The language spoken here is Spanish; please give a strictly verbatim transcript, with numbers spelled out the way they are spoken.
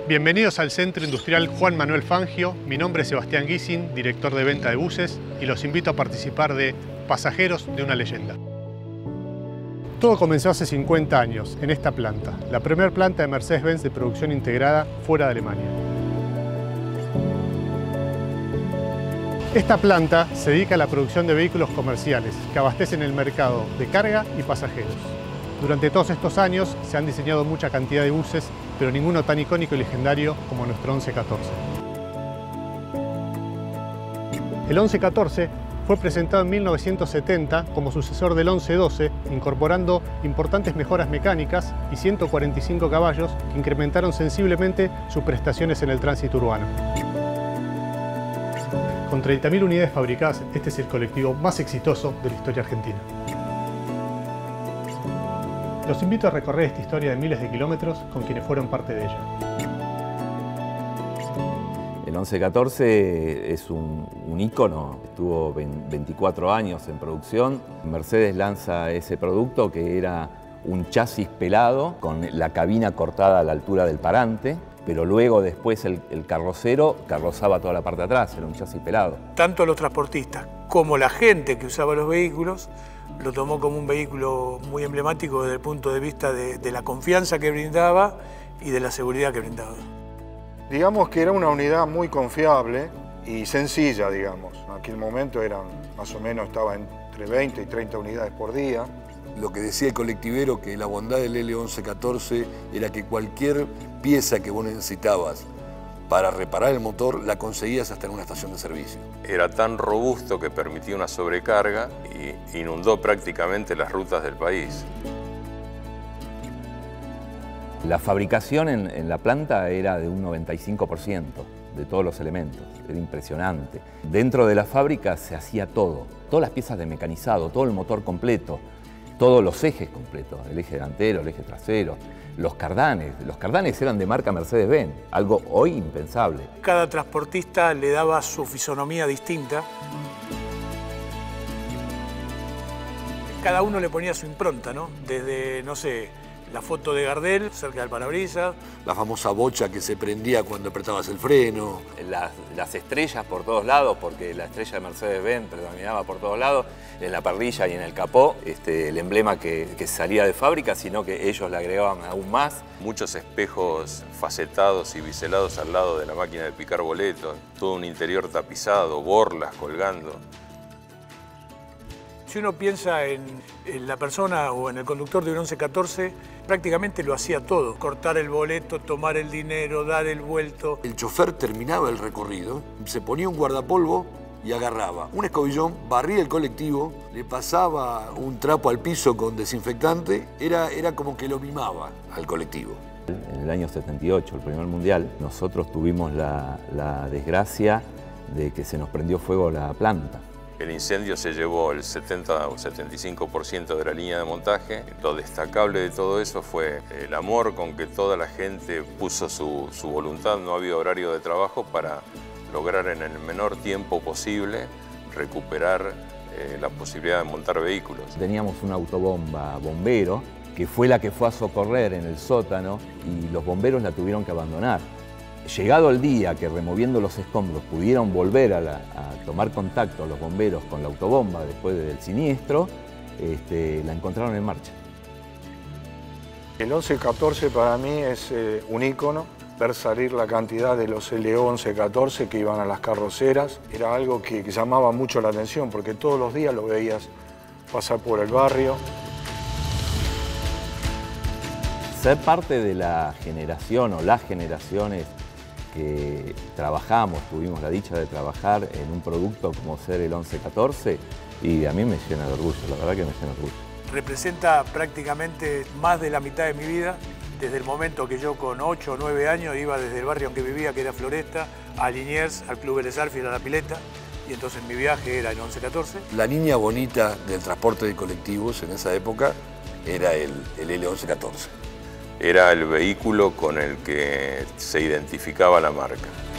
Bienvenidos al Centro Industrial Juan Manuel Fangio. Mi nombre es Sebastián Guisin, director de venta de buses, y los invito a participar de Pasajeros de una leyenda. Todo comenzó hace cincuenta años, en esta planta, la primera planta de Mercedes-Benz de producción integrada fuera de Alemania. Esta planta se dedica a la producción de vehículos comerciales que abastecen el mercado de carga y pasajeros. Durante todos estos años se han diseñado mucha cantidad de buses, pero ninguno tan icónico y legendario como nuestro once catorce. El once catorce fue presentado en mil novecientos setenta como sucesor del once doce, incorporando importantes mejoras mecánicas y ciento cuarenta y cinco caballos que incrementaron sensiblemente sus prestaciones en el tránsito urbano. Con treinta mil unidades fabricadas, este es el colectivo más exitoso de la historia argentina. Los invito a recorrer esta historia de miles de kilómetros con quienes fueron parte de ella. El once catorce es un, un ícono, estuvo veinticuatro años en producción. Mercedes lanza ese producto que era un chasis pelado con la cabina cortada a la altura del parante, pero luego después el, el carrocero carrozaba toda la parte de atrás, era un chasis pelado. Tanto los transportistas como la gente que usaba los vehículos lo tomó como un vehículo muy emblemático desde el punto de vista de, de la confianza que brindaba y de la seguridad que brindaba. Digamos que era una unidad muy confiable y sencilla, digamos. En aquel momento eran, más o menos, estaba entre veinte y treinta unidades por día. Lo que decía el colectivero, que la bondad del L once catorce era que cualquier pieza que vos necesitabas para reparar el motor la conseguías hasta en una estación de servicio. Era tan robusto que permitía una sobrecarga y inundó prácticamente las rutas del país. La fabricación en, en la planta era de un noventa y cinco por ciento de todos los elementos, era impresionante. Dentro de la fábrica se hacía todo, todas las piezas de mecanizado, todo el motor completo, todos los ejes completos, el eje delantero, el eje trasero, los cardanes. Los cardanes eran de marca Mercedes-Benz, algo hoy impensable. Cada transportista le daba su fisonomía distinta. Cada uno le ponía su impronta, ¿no? Desde, no sé, la foto de Gardel cerca del parabrisas. La famosa bocha que se prendía cuando apretabas el freno. Las, las estrellas por todos lados, porque la estrella de Mercedes-Benz predominaba por todos lados, en la parrilla y en el capó, este, el emblema que, que salía de fábrica, sino que ellos le agregaban aún más. Muchos espejos facetados y biselados al lado de la máquina de picar boletos, todo un interior tapizado, borlas colgando. Si uno piensa en, en la persona o en el conductor de un once catorce, prácticamente lo hacía todo. Cortar el boleto, tomar el dinero, dar el vuelto. El chofer terminaba el recorrido, se ponía un guardapolvo y agarraba un escobillón, barría el colectivo, le pasaba un trapo al piso con desinfectante, era, era como que lo mimaba al colectivo. En el año setenta y ocho, el primer mundial, nosotros tuvimos la, la desgracia de que se nos prendió fuego la planta. El incendio se llevó el setenta o setenta y cinco por ciento de la línea de montaje. Lo destacable de todo eso fue el amor con que toda la gente puso su, su voluntad. No había horario de trabajo para lograr en el menor tiempo posible recuperar eh, la posibilidad de montar vehículos. Teníamos una autobomba bombero que fue la que fue a socorrer en el sótano y los bomberos la tuvieron que abandonar. Llegado el día que removiendo los escombros pudieron volver a, la, a tomar contacto los bomberos con la autobomba después del siniestro, este, la encontraron en marcha. El once catorce para mí es eh, un ícono. Ver salir la cantidad de los L once catorce que iban a las carroceras era algo que, que llamaba mucho la atención porque todos los días lo veías pasar por el barrio. Ser parte de la generación o las generaciones que trabajamos, tuvimos la dicha de trabajar en un producto como ser el once catorce, y a mí me llena de orgullo, la verdad que me llena de orgullo. Representa prácticamente más de la mitad de mi vida, desde el momento que yo con ocho o nueve años iba desde el barrio en que vivía, que era Floresta, a Liniers, al Club Vélez Sarsfield, a La Pileta, y entonces mi viaje era el once catorce. La niña bonita del transporte de colectivos en esa época era el, el L once catorce. Era el vehículo con el que se identificaba la marca.